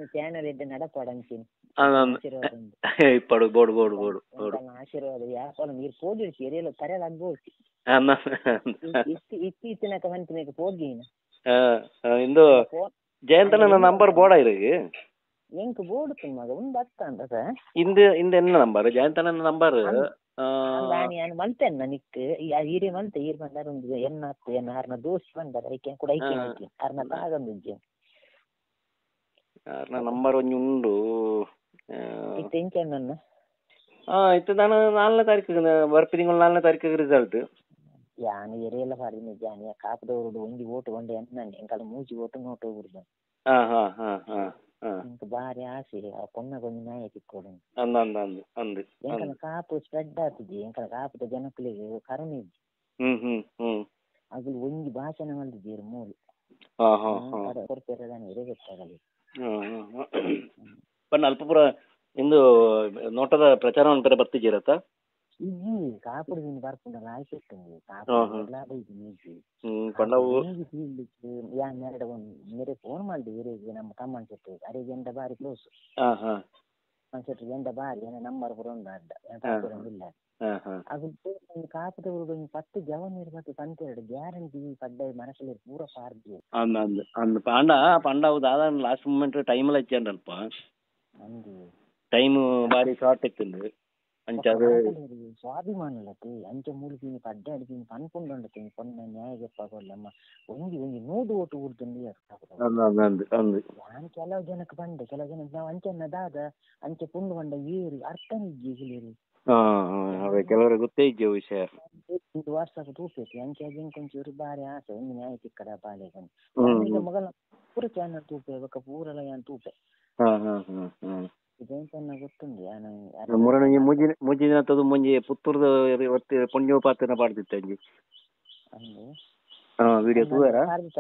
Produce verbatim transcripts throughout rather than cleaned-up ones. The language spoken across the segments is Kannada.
ಚಾನಲ್ ಇದ್ದ ನಡಪಾಡಂತೀನಿ ఇప్పుడు బోడు బోడు బోడు బోడు ఆశీర్వాద వ్యాపారం మీరు పోటీ ఏరియాలో కరెలు అగ్బోడు ಇತ್ತೀಚಿನ ಕವಂತ మీకు పోటీ ಇಂದು ಜಯಂತನ ನಂಬರ್ ಬೋಡ ಇರಿಗೆ ಎಂಕ್ ಬೋರ್ಡ್ ಮಗ ಒಂದು ಹತ್ತ ಅಂತ ಸರ್ ಇಂದು ಇಂದು ಎನ್ನ ನಂಬರ್ ಜಯಂತನ ನಂಬರ್ ನಾನು ನಾನು ಮಲ್ತೇನೆ ನಿಕ್ ಹಿರಿಯ ಮಲ್ತೆ ಹಿರಿಯ ಬಂದಾರ ಒಂದು ಎನ್ನ ಹತ್ತು ಎನ್ನ ಆರ್ನ ದೋಸ್ತಿ ಬಂದಾರ ಐಕೆ ಕೂಡ ಐಕೆ ಐಕೆ ಆರ್ನ ತಾಗಂದು ಆರ್ನ ನಂಬರ್ ಒಂದು ಉಂಡು ಇತ್ತು ಎಂಕೆ ನನ್ನ ಹಾಂ ಇತ್ತು ನಾನು ನಾಲ್ಕನೇ ತಾರೀಕಿಗೆ ಬರ್ಪಿ ತಿಂಗಳು ನಾಲ್ಕನೇ ತಾರೀಕಿಗೆ ರಿಸಲ್ಟ್ ಯಾನು ಎರೆಯೆಲ್ಲ ಪಾಡಿನ ಜಾನಿ ಕಾಪದವರು ಒಂಜಿ ಓಟು ಒಂಡೆ ಎನ್ನ ಎಂಕಲ್ಲ ಮೂಜಿ ಓಟು ನೋಟು ಹೋಗ್ಬಿಡ್ದು ಹಾಂ ಹಾಂ ಹಾಂ ಹಾಂ ఇంక భారీ ఆశ పొన్న కొంచెం న్యాయ తిక్కోవడం అంది ఇంకా కాపు స్ప్రెడ్ అవుతుంది ఇంకా కాపుతో ಜನಕ್ಕಳಿಗೆ ಕರುಣೆ ಅದು ಒಂದು ಭಾಷಣ ಮಾಡಿದ್ದೀರಿ ಮೂರು ಕೊಡ್ತಿರೋದನ್ನ ಇರೇ ಗೊತ್ತಾಗಲಿ ಅಲ್ಪಪುರ ಇಂದು ನೋಟದ ಪ್ರಚಾರ ಬೇರೆ ಬರ್ತಿದ್ದೀರತ್ತ ಈ ಕಾಪುಡು ನೀನು ಬರ್ಕೊಂಡಲ್ಲ ಆಯ್ಕೆಟ್ಟಂಗೆ ಎರಡು ಮೇರೆ ಫೋನ್ ಮಾಡಿದೆ ಇರಿಗೆ ನಮ್ಮ ಕಮ್ಮನ್ ಶೆಟ್ಟಿ ಅರಿಗೆ ಎಂದ ಬಾರಿ ಕ್ಲೋಸ್ ಶೆಟ್ಟಿ ಎಂದ ಬಾರಿ ಏನ ನಂಬರ್ ಪುರ ಉಂಡು ಅಡ್ಡ ಇಲ್ಲ ಅದು ಕಾಪುದವರು ಪತ್ತು ಜವನ್ ಇರ್ಬೇಕು ತಂತೆರಡು ಗ್ಯಾರಂಟಿ ಪಡ್ಡ ಮನಸ್ಸಲ್ಲಿ ಪೂರ ಪಾರ್ದು ಪಾಂಡ ಪಾಂಡ ದಾದ ಲಾಸ್ಟ್ ಮೂಮೆಂಟ್ ಟೈಮ್ ಎಲ್ಲ ಇಚ್ಚಂಡಲ್ಪ ಅಂದು ಟೈಮ್ ಬಾರಿ ಶಾರ್ಟ್ ಇತ್ತು ಅಂಚದು ಸ್ವಾಭಿಮಾನಲತಿ ಅಂಚ ಮೂಲಿಕೆ ಪಡ್ಡೆ ಅಡಿಕೆ ಪನ್ಪುಂಡು ಪೊನ್ನ ನ್ಯಾಯ ಗೆಪ್ಪಾಗಲ್ಲಮ್ಮ ಒಂಜಿ ಒಂಜಿ ನೂಡು ಓಟು ಊಡ್ತಂದು ನಾನು ಕೆಲವು ಜನಕ್ಕೆ ಬಂದೆ ಕೆಲವು ಜನಕ್ಕೆ ನಾವು ಅಂಚೆನ್ನ ದಾದ ಅಂಚೆ ಪುಂಡು ಬಂಡ ಏರಿ ಅರ್ಥ ನಿಜ್ಜಿ ಹಿಲೇರಿ ಕೆಲವರಿಗೆ ಗೊತ್ತೇ ಇದ್ದ ವಿಷಯ ಇದು ವಾಟ್ಸಪ್ ತೂಪೈತಿ ಅಂಚೆ ಅದಕ್ಕೆ ಒಂಚೂರು ಬಾರಿ ಆಸೆ ಒಂದು ನ್ಯಾಯ ತಿಕ್ಕಡ ಪಾಲೇಗನ್ ಈಗ ಮಗಲ ಪೂರ ಚಾನಲ್ ತೂಪೆ ಬೊಕ್ಕ ಪೂರಲ ಯಾನ್ ತೂಪೆ ಮೂಜಿನ ತದು ಮುಂಜಿ ಪುತ್ತೂರ್ದ ಪುಣ್ಯ ಪಾತ್ರ ಪಾಡ್ತಿತ್ತ ಅಂಜಿ ವಿಡಿಯೋ ತೂವೇರ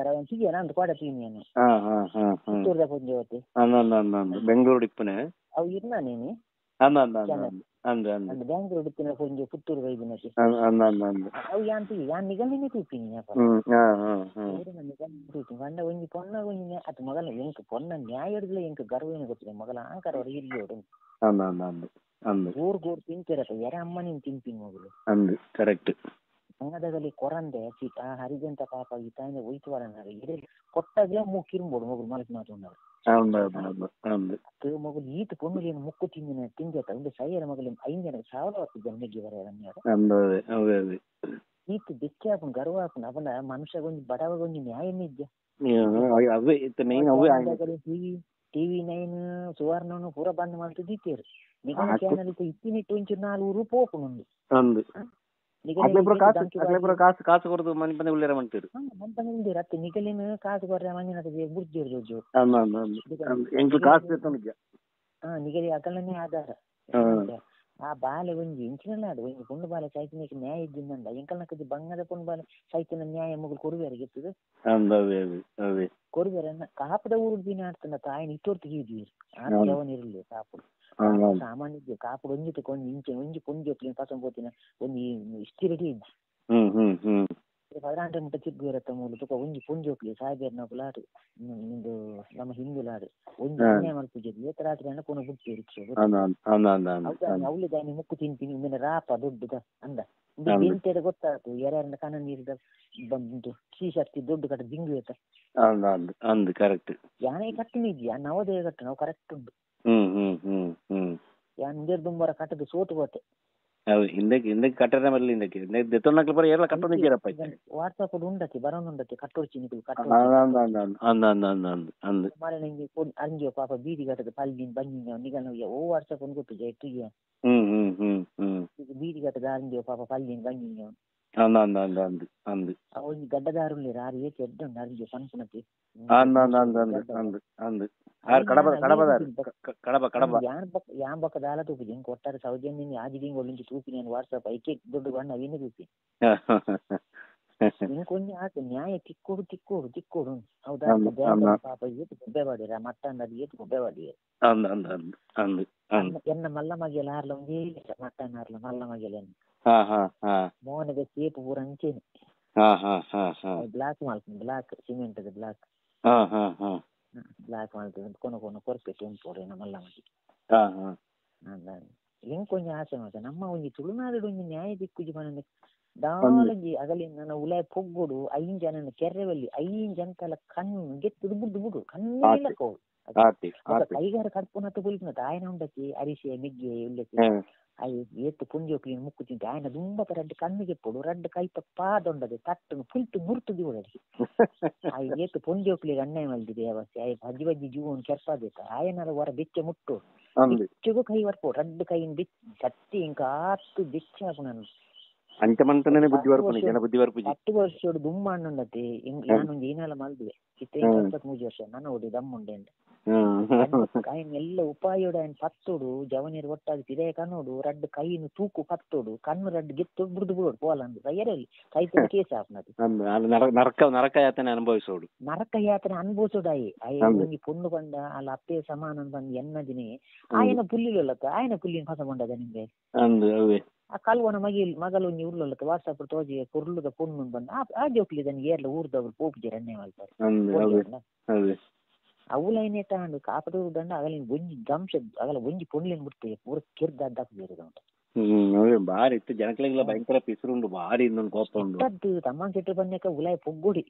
ಬೆಂಗಳೂರು ಇಪ್ಪನೆ ಅವು ಇರ್ನ ನೀನು ಬ್ಯಾಂಗ್ಳೂರ್ ಇಪ್ಪಿನ ಕೊಂಚ ಪುತ್ತೂರು ವೈದ್ಯನಕ್ಕೆ ಅವು ಯಾನ್ ತೀ ಯಾನ್ ನಿಗಲಿನೇ ತೂಪಿನಿ ಬಂಡ ಒಂಜಿ ಪೊನ್ನ ಒಂಜಿ ಅತ್ ಮಗಲ ಎಂಕ್ ಪೊನ್ನ ನ್ಯಾಯ ಹಿಡಿದ್ಲ ಎಂಕ್ ಗರ್ವೇನು ಗೊತ್ತಿಲ್ಲ ಮಗಲ ಆಂಕರ ಅವ್ರ ಹಿರಿಯೋಡು ಊರ್ ಗೋರ್ ತಿಂತಿರತ್ತ ಎರೆ ಅಮ್ಮ ನೀನ್ ತಿಂತೀನಿ ಮಗಳು ಕರೆಕ್ಟ್ ಸಂಗದಲ್ಲಿ ಕೊರಂದೆ ಆ ಹರಿಜಂತ ಪಾಪ ಈ ತಾಯಿನ ಒಯ್ತುವಾರ ಇಡೀ ಕೊಟ್ಟಾಗ್ಲೇ ಮೂಕಿರ್ಬೋದು ಮಗಳು ಮಲಸಿ ಮಾತುಂಡವ್ರು ಮಗಳು ಈತ ಪೊನ್ನುಲಿನ ಮುಕ್ಕು ತಿಂದಿನ ತಿಂಜತ ಒಂದು ಸೈಯರ ಮಗಳು ಐಂಜನ ಸಾವಿರ ಹೊತ್ತು ಜನ್ಮೆಗೆ ಬರ ಈತ ಬೆಚ್ಚಾಪನ್ ಗರ್ವಾಪನ್ ಅವನ ಮನುಷ್ಯ ಒಂದು ಬಡವಾಗ ಒಂದು ನ್ಯಾಯ ಇದ್ದ ಟಿವಿ ಟಿವಿ ನೈನ್ ಸುವರ್ಣನು ಪೂರ ಬಂದ್ ಮಾಡ್ತು ದೀತೇರು ನಿಗಮ ಚಾನಲ್ ಇತ್ತು ಇತ್ತಿನಿಟ್ಟು ಒಂಚೂರು ನಾಲ್ಕು ರೂಪಾಯಿ ಓಪನ್ ಕಾಸು ಕೊಡದು ಮನೆ ಬಂದ ಉಳ್ಳೇರ ಮಾಡ್ತೀರಿ ರತ್ತೆ ನಿಗಲಿನ ಕಾಸು ಕೊಡ್ರೆ ಮಣ್ಣಿನ ಬುರ್ಜಿರು ಹಾ ನಿಗಲಿ ಅಕಲನೇ ಆಧಾರ ಆ ಬಾಲೆ ಒಂಜಿ ಇಂಚಿನಲ್ಲ ಅದು ಒಂಜಿ ಪುಂಡು ಬಾಲೆ ಸೈತಿನಕ್ಕೆ ನ್ಯಾಯ ಇದ್ದಿಂದಂಡ ಎಂಕಲ್ನಕ್ಕದು ಬಂಗದ ಪುಂಡು ಬಾಲೆ ಸೈತಿನ ನ್ಯಾಯ ಮಗಳು ಕೊರುವೇರಿಗೆ ಇರ್ತದೆ ಕೊರುವೇರ ಕಾಪದ ಊರು ದಿನ ಆಡ್ತಾನ ತಾಯಿನ ಇಟ್ಟೋರ್ತು ಹೀದಿ ಆಟ ಜವನ್ ಇರಲಿ ಕಾಪುಡು ಸಾಮಾನ್ಯ ಕಾಪುಡು ಒಂಜಿ ತಗೊಂಡು ಇಂಚೆ ಒಂಜಿ ಪುಂಜಿ ಹೊತ್ತಿನ ಪಸಂ ಪೋತಿನ ಒಂಜಿ ಇಷ್ಟಿ ರೆಡಿ ಇದ್ದಿ ಪದರಾಂಟೆ ಮುಟ್ಟ ಚಿಗ್ಗು ಇರತ್ತ ಮೂಲ ತುಕ ಒಂಜಿ ಪುಂಜಿ ಹೋಗ್ಲಿ ಸಾಯ್ಬೇರ್ ನಕುಲಾಡು ನಿಂದು ನಮ್ಮ ಹಿಂದುಲಾಡು ಒಂಜಿ ಅನ್ಯಾಯ ಮಲ್ಪುಜಿ ಏತ ರಾತ್ರಿ ಅಣ್ಣ ಪುನಃ ಬುಟ್ಟಿ ರಿಕ್ಷೆ ಅವಳಿ ದಾನಿ ಮುಕ್ಕು ತಿಂತೀನಿ ಇಂದಿನ ರಾಪ ದೊಡ್ಡದ ಅಂದ ಎಂತೆಡ ಗೊತ್ತಾಯ್ತು ಯಾರ್ಯಾರ ಕಣ ನೀರಿದ ಬಂದು ಶ್ರೀಶಕ್ತಿ ದೊಡ್ಡ ಕಟ್ಟ ದಿಂಗು ಏತ ಕರೆಕ್ಟ್ ಯಾನೇ ಕಟ್ಟಿನ ಇದೆಯಾ ನವೋದಯ ಕಟ್ಟ ನಾವು ಕರೆಕ್ಟ್ ಉಂಟು ಯಾನ್ ಇಂದೇರ್ ದುಂಬರ ಕಟ್ಟದು ಸೋತು ಹೋತೆ ಹಿಂದಕ್ಕೆ ಹಿಂದಕ್ಕೆ ಕಟ್ಟರೆ ಮರಲಿ ಹಿಂದಕ್ಕೆ ದೆತ್ತೊನ್ನಕ್ಲ ಬರ ಎಲ್ಲ ಕಟ್ಟೋದು ಇದ್ದೀರಪ್ಪ ವಾಟ್ಸಪ್ ಉಂಡಕ್ಕೆ ಬರೋನುಂಡಕ್ಕೆ ಕಟ್ಟೋರ್ಚಿ ನಿಕಲು ಮಾರೆ ನಂಗೆ ಅಂಜಿಯೋ ಪಾಪ ಬೀದಿ ಕಟ್ಟದ ಪಲ್ದಿನ ಬಂಜಿನ ನಿಗನ ಓ ವಾಟ್ಸಪ್ ಒಂದು ಗೊತ್ತಿದೆ ಎಟ್ಟಿಗೆ ಬೀದಿ ಕಟ್ಟದ ಅಂಜಿಯೋ ಪಾಪ ಪಲ್ದಿನ ಬಂಜಿನ ಒಂದು ಗಡ್ಡದಾರುಳ್ಳಿ ರಾರು ಏಕೆ ಎಡ್ಡ ಅರಿಂಜೋ ಪನ್ಪುನಕ್ಕೆ ಯಾನ್ ಬಕ್ಕ ದಾಲ ತೂಪಿದೆ ಇಂಕ ಒಟ್ಟಾರೆ ಸೌಜನ್ಯ ಆಜಿದಿಂಗ್ ಒಳ್ಳಿಂಚು ತೂಪಿ ನಾನು ವಾಟ್ಸಪ್ ಐಕೆ ದೊಡ್ಡ ಬಣ್ಣ ಅವಿನ ತೂಪಿ ಇಂಕೊಂಜಿ ಆತ ನ್ಯಾಯ ತಿಕ್ಕೋಡು ತಿಕ್ಕೋಡು ತಿಕ್ಕೋಡು ಹೌದಾ ಪಾಪ ಏತು ಗೊಬ್ಬೆ ಬಾಡಿರ ಮಟ್ಟ ಅನ್ನೋದು ಏತು ಗೊಬ್ಬೆ ಬಾಡಿಯ ಎನ್ನ ಮಲ್ಲ ಮಗೆಲ ಆರ್ಲ ಒಂದೇ ಮಟ್ಟನ್ ಆರ್ಲ ಮಲ್ಲ ಮಗೆಲ ಮೋಹನದ ಸೇಪು ಪೂರ ಅಂಚೇನೆ ಬ್ಲಾಕ್ ಮಾಡ್ತೀನಿ ಬ್ಲಾಕ್ ಸಿಮೆಂಟ್ ಬ್ಲಾಕ್ బ్లాక్ మాల్తుంది కొన కొన కొరపెట్టి ఉంపోడు మళ్ళా ಮಟ್ಟಿ ಇಂಕೊಂಜಿ ಆಸೆ ಮಾತ ನಮ್ಮ ಒಂಜಿ ತುಳುನಾಡು ಒಂಜಿ ನ್ಯಾಯ ದಿಕ್ಕುಜಿ ಮನ ದಾಳಂಜಿ ಅಗಲಿ ನನ್ನ ಉಲಾಯ ಪೊಗ್ಗುಡು ಐನ್ ಜನನ ಕೆರ್ರೆವಲ್ಲಿ ಐನ್ ಜನಕಲ ಕಣ್ಣು ಗೆತ್ತುದು ಬುಡ್ಡು ಬುಡು ಕಣ್ಣಿಲ್ಲ ಕೋಡು ಕೈಗಾರ ಕಡ್ಪುನತ್ತ ಕುಲಿಪುನತ್ತ ಆಯ್ನ ಉಂಡತಿ ಅರಿಸೆ ಮಿಗ್ಗೆ ಉಳ್ಳತಿ ಅಯ್ಯ ಏತ್ತು ಪುಂಜಿ ಕ್ಲೀನ್ ಮುಕ್ಕು ತಿಂತೆ ಆಯ್ನ ದುಂಬತ ರಡ್ಡು ಕಣ್ಣಿಗೆ ಪೊಡು ರಡ್ಡು ಕೈತ ಪಾದೊಂಡದೆ ತಟ್ಟು ಫುಲ್ತು ಮುರ್ತುದಿ ಒಳಡಿ ಅಯ್ಯ ಏತ್ತು ಪುಂಜಿ ಕ್ಲೀನ್ ಅನ್ಯಾಯ ಮಲ್ದಿದೆ ಅವಸ್ಥೆ ಅಯ್ಯ ಬಜ್ಜಿ ಬಜ್ಜಿ ಜೀವನ್ ಕೆರ್ಪಾದೇತ ಆಯನರ ಹೊರ ಬೆಚ್ಚ ಮುಟ್ಟು ಬಿಚ್ಚಗೂ ಕೈ ಬರ್ಪೋ ರಡ್ಡು ಕೈನ್ ಬಿಚ್ಚ ಸತ್ತಿ ಇಂಕ ಆತ್ತು ಬೆಚ್ಚ ಹಾಕು ನಾನು ಹತ್ತು ವರ್ಷ ದುಮ್ಮ ಅಣ್ಣಂಡತಿ ನಾನೊಂದು ಏನೆಲ್ಲ ಮಲ್ದಿವೆ ಇತ್ತ ಇಪ್ಪತ್ತ್ ಮೂರು ವರ್ಷ ನನ್ನ ಓಡಿ ದಮ್ಮುಂಡೆ ಅಂತ ಕಾಯಿನ ಎಲ್ಲ ಉಪಾಯೋಡು ఆయన ಪತ್ತೋಡು ಜವನೀರು ಒಟ್ಟಾಗಿ ತಿರೇ ಕನ್ನೋಡು ರಡ್ಡು ಕೈನು ತೂಕು ಪತ್ತೋಡು ಕಣ್ಣು ರಡ್ಡು ಗೆತ್ತು ಬುಡ್ದು ಬಿಡೋಡು ಪೋಲಂದು ರೈಯರಲ್ಲಿ ಕೈತ ಕೇಸ್ ಹಾಕ್ನದು ನರಕ ನರಕ ಯಾತನೆ ಅನುಭವಿಸೋಡು ನರಕ ಯಾತನೆ ಅನುಭವಿಸೋಡು ಅಯ್ಯ ಅಯ್ಯ ಒಂಜಿ ಪುಣ್ಣು ಬಂದ ಅಲ್ಲ ಅಪ್ಪೆ ಸಮಾನ ಬಂದು ಎನ್ನದಿನಿ ಆಯನ ಪುಲ್ಲಿಲೊಲ್ಲತ್ತ ಆಯನ ಪುಲ್ಲಿನ ಹೊಸ ಬಂಡದ ನಿಮ್ಗೆ ಆ ಕಲ್ವನ ಮಗಿಲ್ ಮಗಲು ಒಂಜಿ ಉರ್ಲೊಲ್ಲತ್ತ ವಾಟ್ಸಪ್ ತೋಜಿ ಕುರ್ಲುದ ಪುಣ್ಣು ಬಂದು ಆ ಜೋಕ್ಲಿದನ್ ಏರ್ಲ ಊರ್ದವ್ರು ಪೋಪುಜಿ ರನ್ನೇ ಮಾಡ್ತಾರೆ ಅವಲೈನೆ ತಾಂಡು ಕಾಪದ ದಂಡ ಅಗಲಿನ ಒಂಜಿ ದಂಶ ಅಗಲ ಒಂಜಿ ಪುಣ್ಲಿನ ಬಿಡ್ತೇವೆ ಪೂರ ಕಿರ್ದ ಅಡ್ಡಾಕ್ ಬೇರೆ ಉಂಟು ಬಾರಿ ಇತ್ತು ಜನಕ್ಲೆಲ್ಲ ಭಯಂಕರ ಪಿಸುರುಂಡು ಬಾರಿ ಇನ್ನೊಂದು ಕೋಪ ಉಂಟು ತಮ್ಮನ್ ಸೆಟ್ರು ಬಂದಕ ಉಲಾಯ ಪೊಗ್ಗುಡಿ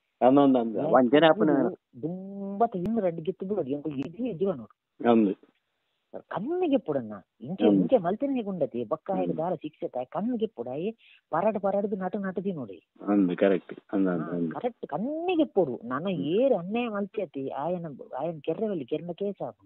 ದುಂಬತ ಇನ್ನು ರಡ್ಡು ಗೆತ್ತು ಬಿಡೋದು ಎಂಕು ಇದೇ ಜೀವ ನೋಡು ಕಣ್ಣಿಗೆ ಪುಡನ್ನ ಇಂಚೆ ಇಂಚೆ ಮಲ್ತಿನೇ ಗುಂಡತಿ ಬಕ್ಕ ಹಾಗೆ ದಾರ ಶಿಕ್ಷೆ ಕಣ್ಣಿಗೆ ಪುಡಾಯಿ ಪರಡ್ ಪರಡ್ದು ನಟು ನಟದಿ ನೋಡಿ ಕರೆಕ್ಟ್ ಕಣ್ಣಿಗೆ ಪೊಡು ನನ್ನ ಏರು ಅನ್ಯಾಯ ಮಲ್ತಿಯತಿ ಆಯನ ಆಯನ ಕೆರ್ರೆವಲ್ಲಿ ಕೆರ್ನ ಕೇಸ್ ಹಾಕು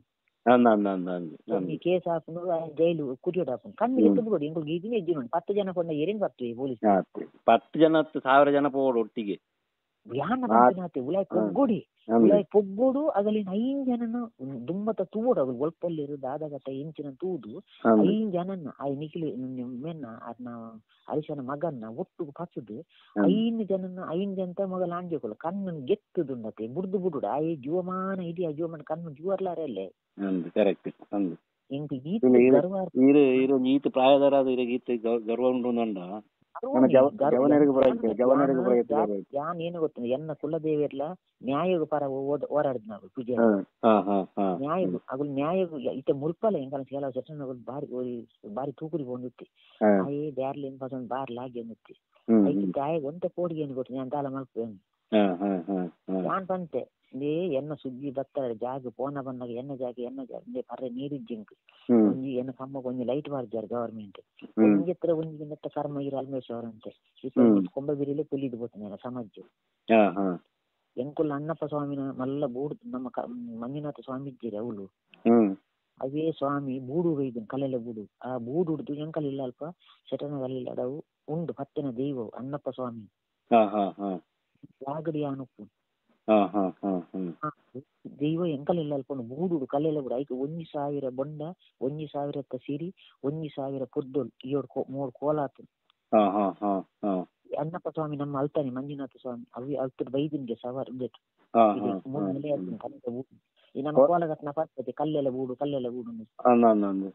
ಕೇಸ್ ಹಾಕೊಂಡು ಜೈಲು ಕುರಿಯೋಡು ಹಾಕೊಂಡು ಕಣ್ಣಿಗೆ ತುಬಿಡು ಇಂಕೊಳ್ಗೆ ಇದನ್ನೇ ಇದ್ದೀವಿ ನೋಡಿ ಪತ್ತು ಜನ ಕೊಂಡ ಏರೇನು ಬರ್ತೀವಿ ಪೊಲೀಸ್ ಪತ್ತು ಜನ ಸಾವಿರ ಜನ ಪೋಡು ಒಟ್ಟಿಗೆ ಯಾನ ಬಂದಿನಾತಿ ಉಲಾಯ್ ಪೊಗ್ಗುಡಿ ಉಲಾಯ್ ಪೊಗ್ಗುಡು ಅಗಲಿನ ಐನ್ ಜನನ ದುಂಬತ ತೂಡು ಅಗಲು ಒಲ್ಪಲ್ಲಿರು ದಾದಗಟ್ಟ ಇಂಚಿನ ತೂದು ಐನ್ ಜನನ್ನ ಆ ನಿಖಿಲಿ ಮೆನ್ನ ಅದನ್ನ ಹರಿಶನ ಮಗನ್ನ ಒಟ್ಟು ಪಚ್ಚುದು ಐನ್ ಜನನ ಐನ್ ಜನತ ಮಗಲ ಆಂಜೋಕೊಲ್ಲ ಕಣ್ಣನ್ ಗೆತ್ತುದುಂಡತೆ ಬುಡ್ದು ಬುಡುಡು ಆ ಜೀವಮಾನ ಇಡೀ ಆ ಜೀವಮಾನ ಕಣ್ಣು ಜೀವರ್ಲಾರಲ್ಲೇ ಇಂಕ ಗೀತ ಗರ್ವ ಈತ ಪ್ರಾಯದರಾದ ಗೀತ ಗರ್ವ ಉಂಡು ನಂಡ ಯಾನ್ ಏನು ಗೊತ್ತ ಎನ್ನ ಕುಲದೇವಿರ್ಲ ನ್ಯಾಯಗ ಪರ ಹೋರಾಡಿದ್ ನಾವು ಪೂಜೆ ನ್ಯಾಯ ಅಗಲ್ ನ್ಯಾಯ ಇತ್ತ ಮುಲ್ಪಲ್ಲ ಎಂಕಲ ಕೆಲವು ಸೆಷನ್ ಬಾರಿ ಬಾರಿ ತೂಕುರಿ ಬಂದಿತ್ತಿ ಅಯ್ಯೇ ಬ್ಯಾರ್ಲಿ ಏನ್ ಪಸಂದ್ ಬಾರ್ ಲಾಗಿ ಅಂದಿತ್ತಿ ಐತಿ ಆಯ್ ಒಂತ ಕೋಡಿಗೆ ಏನು ಗೊತ್ತ ನಾನು ತಾಲ ಮಲ್ಪೇನು ಯಾನ್ ಬಂತೆ ನೇ ಎನ್ನ ಸುದ್ದಿ ಬತ್ತ ಜಾಗ ಪೋನ ಬಂದಾಗ ಎನ್ನ ಜಾಗ ಎನ್ನ ಜಾಗ ಪರ್ರೆ ನೀರಿಜ್ಜಿಂಕ್ ಒಂಜಿ ಎನ್ನ ಕಮ್ಮ ಒಂಜಿ ಲೈಟ್ ಬಾರ್ಜಾರ್ ಗವರ್ಮೆಂಟ್ ಒಂಜಿ ಹತ್ರ ಒಂಜಿ ನೆತ್ತ ಕರ್ಮ ಇರ ಅಲ್ಮೇಶ್ವರ ಅಂತೆ ಕೊಂಬ ಬಿರಿಲೆ ಪುಲಿದು ಬೋತನೆ ಸಮಾಜ ಎಂಕುಲ್ಲ ಅಣ್ಣಪ್ಪ ಸ್ವಾಮಿನ ಮಲ್ಲ ಬೂಡು ನಮ್ಮ ಮಂಜುನಾಥ ಸ್ವಾಮಿ ಇದ್ದೀರಿ ಅವಳು ಅವೇ ಸ್ವಾಮಿ ಬೂಡು ಒಯ್ದನ್ ಕಲೆಲೆ ಬೂಡು ಆ ಬೂಡು ಹುಡ್ದು ಎಂಕಲ್ ಇಲ್ಲ ಅಲ್ಪ ಶಟನಗಲ್ಲಿಲ್ಲ ಅಡವು ಉಂಡು ಪತ್ತಿನ ದೈವವು ಅಣ್ಣಪ್ಪ ಸ್ವಾಮಿ ವಾಗಡಿ ಆನುಪ್ಪು ದೈವ ಎಂಕಲ್ ಇಲ್ಲ ಅಲ್ಪ ಬೂಡು ಕಲೆಲೆ ಬೂಡು ಐಕೆ ಒಂಜಿ ಸಾವಿರ ಬೊಂಡ ಒಂಜಿ ಸಾವಿರತ್ತ ಸಿರಿ ಒಂಜಿ ಸಾವಿರ ಪುದ್ದೋಲ್ ಇಯೋಡ್ ಮೂಡ್ ಕೋಲಾತು ಅಣ್ಣಪ್ಪ ಸ್ವಾಮಿ ನಮ್ಮ ಅಲ್ತಾನೆ ಮಂಜುನಾಥ ಸ್ವಾಮಿ ಅವಿ ಅಲ್ತದ ಬೈದಿನ್ಗೆ ಸವಾರ್ ಉಂಡೆಟ್ ಮೂರು ನೆಲೆ ಆಗ್ತೀನಿ ಕಲೆತ ಬೂಡು ಈ ನಮ್ಮ ಕೋಲಗತ್ನ ಪದ್ಧತಿ ಕಲ್ಲೆಲ್ಲ ಬೂಡು ಕಲ್ಲೆಲ್ಲ ಬೂಡು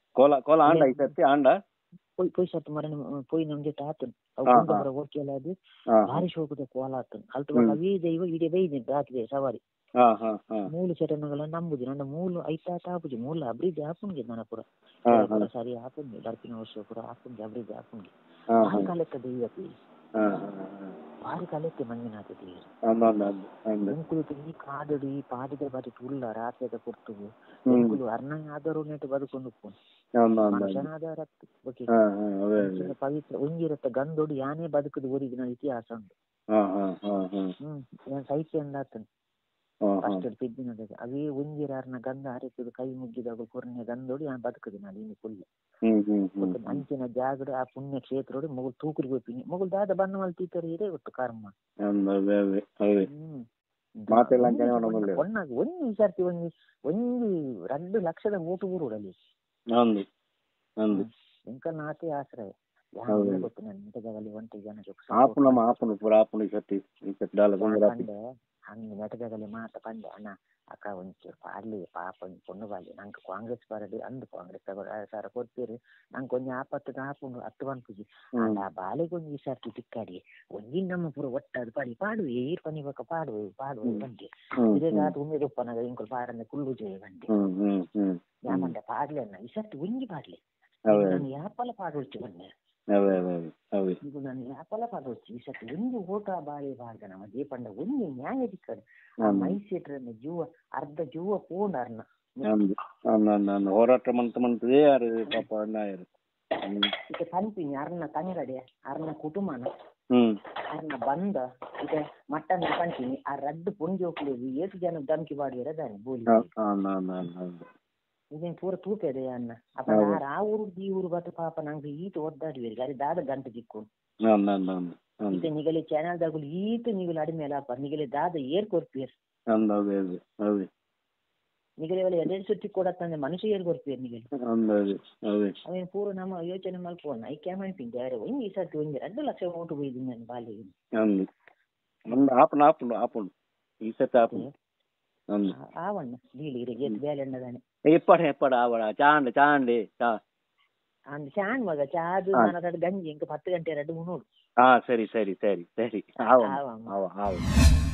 ಪೊಯ್ ಪೊಯ್ ಸತ್ತು ಮರಣ ಪೊಯ್ ನಮ್ಗೆ ಆತನ್ ಅವು ಓಕೆಲ್ಲ ಅದು ಭಾರಿ ಶೋಕದ ಕೋಲ ಆತನ್ ಅಲ್ತ ಅವೇ ದೈವ ಇಡೀ ಬೈದಿನ್ ರಾತ್ರಿ ಸವಾರಿ ಮೂಲು ಚಟನಗಳ ನಂಬುದು ನನ್ನ ಮೂಲು ಐತಾತ ಆಪುಜಿ ಮೂಲ ಅಬ್ರಿಜ್ ಹಾಪುನ್ಗೆ ನನ್ನ ಪುರ ಸರಿ ಹಾಪುನ್ಗೆ ಬರ್ಪಿನ ವರ್ಷ ಪುರ ಹಾಪುನ್ಗೆ ಅಬ್ರಿಜ್ ಹಾಪುನ್ಗೆ ಭಾರಿ ಕಾಲಕ್ಕೆ ದೈವತಿ ಭಾರಿ ಕಾಲಕ್ಕೆ ಮಂಜುನಾಥ ದೇವರು ಎಂಕುಲು ಈ ಕಾದಡಿ ಪಾಡಿದ ಬಾರಿ ತುಳ್ಳ ರಾತ್ರಿದ ಕೊಡ್ತುವು ಎಂಕುಲು ಅರ್ಣ ಆದರೂ ನೆಟ್ಟು ಬದುಕೊಂಡು ಮನುಷ್ಯನಾದ ಪವಿತ್ರ ಒಂಜಿರತ್ತ ಗಂದೊಡು ಯಾನೇ ಬದುಕುದು ಓದಿದ ಇತಿಹಾಸ ಉಂಟು ಹ್ಮ್ ಏನ್ ಸೈತ್ಯ ಅಂದಾತನ್ ಫಸ್ಟ್ ತಿದ್ದಿನ ಅವೇ ಒಂಜಿರಾರ್ನ ಗಂಧ ಹರಿಸುದು ಕೈ ಮುಗ್ಗಿದಾಗ ಕೊರ್ನೆ ಗಂದೋಡು ಯಾನ್ ಬದುಕುದು ನಾನು ಇನ್ನು ಫುಲ್ ಅಂಚಿನ ಜಾಗಡ ಆ ಪುಣ್ಯ ಕ್ಷೇತ್ರೋಡು ಮೊಗಲ್ ತೂಕುರಿ ಹೋಗ್ತೀನಿ ಮೊಗಲ್ ದಾದ ಬಣ್ಣ ಮಲ್ತೀತಾರೆ ಇದೇ ಗೊತ್ತು ಕರ್ಮ ಒಣ್ಣಾಗ ಒಂಜಿ ವಿಚಾರ್ತಿ ಒಂಜಿ ಒಂಜಿ ಎರಡು ಲಕ್ಷದ ಓಟು ಊರುಡಲ್ಲಿ ಎಂಕ ನಾಟಿ ಆಶ್ರಯ ಯಾರು ಗೊತ್ತು ನಾನು ಇಂಥ ಜಾಗಲ್ಲಿ ಒಂಟಿ ಜನ ಹಂಗೆ ನೆಟದಾಗಲಿ ಮಾತ ಬಂದೆ ಅಣ್ಣ ಅಕ್ಕ ಒಂಚೂರು ಪಾಡ್ಲಿ ಪಾಪ ಒಂದು ಪೊಣ್ಣು ಬಾಲಿ ನಂಗೆ ಕಾಂಗ್ರೆಸ್ ಬರಡಿ ಅಂದು ಕಾಂಗ್ರೆಸ್ ತಗೋ ಸರ ಕೊಡ್ತೀರಿ ನಂಗೆ ಕೊಂಚ ಆಪತ್ತು ಆಪುಂಡು ಹತ್ತು ಬಂಪುಜಿ ಅಂಡ ಆ ಬಾಲೆಗೊಂದು ಈ ಸರ್ತಿ ತಿಕ್ಕಾಡಿ ಒಂದಿನ ನಮ್ಮ ಪೂರ ಒಟ್ಟದು ಪಾಡಿ ಪಾಡುವೆ ಈರ್ ಪನಿ ಬಕ್ಕ ಪಾಡುವೆ ಪಾಡುವೆ ಬಂದೆ ಇದೇ ಗಾತು ಉಮೇದು ಉಪ್ಪನಾಗ ಇಂಕೊಲ್ ಪಾಡನೆ ಕುಲ್ಲು ಜಯ ಬಂದೆ ಯಾಮಂಡೆ ಪಾಡ್ಲಿ ಅಣ್ಣ ಈ ಸರ್ತಿ ಒಂಜಿ ಪಾಡ್ಲಿ ನಾನು ಯಾಪಲ ಪಾಡೊಡ್ಚು ಬಂದೆ ಈಗ ನಾನು ಯಾಪಲ ಪಾಡೊಡ್ಚು ಈ ಸರ್ತಿ ಒಂದು ಓಟ ಬಾಳೆ ಬಾಳ್ದ ನಮ್ಮ ದೀಪಂಡ ಒಂದು ನ್ಯಾಯ ದಿಕ್ಕಡು ಆ ಮೈಸೇಟ್ರನ್ನ ಜೀವ ಅರ್ಧ ಜೀವ ಪೋಂಡರ್ನ ಹೋರಾಟ ಮಂತ ಮಂತದೇ ಯಾರು ಪಾಪ ಈಗ ಕನ್ಪಿನಿ ಅರ್ನ ತಂಗಡೆ ಅರ್ನ ಕುಟುಂಬನ ಅರ್ನ ಬಂದ ಈಗ ಮಟ್ಟನ್ ಕನ್ಪಿನಿ ಆ ರಡ್ಡು ಪೊಂಜಿ ಹೋಗ್ಲಿದ್ದು ಎಷ್ಟು ಜನ ಧಮ್ಕಿ ಬಾಡಿಯರ ದಾನೆ ಬೋಲಿ ಇದೇನು ಪೂರ ತೂಕ ಇದೆ ಅನ್ನ ಅಪ್ಪ ಯಾರು ಆ ಊರು ಈ ಊರು ಬತ್ತು ಪಾಪ ನಂಗೆ ಈತ ಒದ್ದಾಡುವೇರಿ ಗಾಡಿ ದಾದ ಗಂಟೆ ದಿಕ್ಕು ಈತ ನಿಗಲಿ ಚಾನಲ್ದಾಗಲು ಈತ ನಿಗಲು ಅಡಿಮೇಲೆ ಅಪ್ಪ ನಿಗಲಿ ದಾದ ಏರ್ ಕೊರ್ಪೇರ್ ನಿಗಲಿ ಒಳ್ಳೆ ಎರಡು ಸುತ್ತಿ ಕೊಡತ್ತಂದ್ರೆ ಮನುಷ್ಯ ಏರ್ ಕೊರ್ಪೇರ್ ನಿಗಲಿ ಅವೇನು ಪೂರ ನಮ್ಮ ಯೋಚನೆ ಮಲ್ಪೋಣ ಐ ಕ್ಯಾ ಮಾಡ್ತೀನಿ ಯಾರು ಒಂದು ಈ ಸರ್ತಿ ಒಂದು ಎರಡು ಲಕ್ಷ ಓಟು ಹೋಯ್ದು ನಾನು ಬಾಲ್ಯ ಈ ಸರ್ತಿ ಆಪುಂಡು ಆವಣ್ಣ ಡೀಲ್ ಇರಿಗೆ ಬೇಲೆ ಎಣ್ಣದಾನೆ ಎಪ್ಪಡ ಎಪ್ಪಡ ಆವಡ ಚಾಂಡ್ ಚಾಂಡಿ ಚಾ ಅಂದ್ ಚಾಂಡ್ ಮಗ ಚಾದು ನಾನು ಗಂಜಿ ಇಂಕ ಹತ್ತು ಗಂಟೆ ಎರಡು ಮುನ್ನೂರು ಹಾ ಸರಿ ಸರಿ ಸರಿ ಸರಿ ಆವ ಆವ ಆವ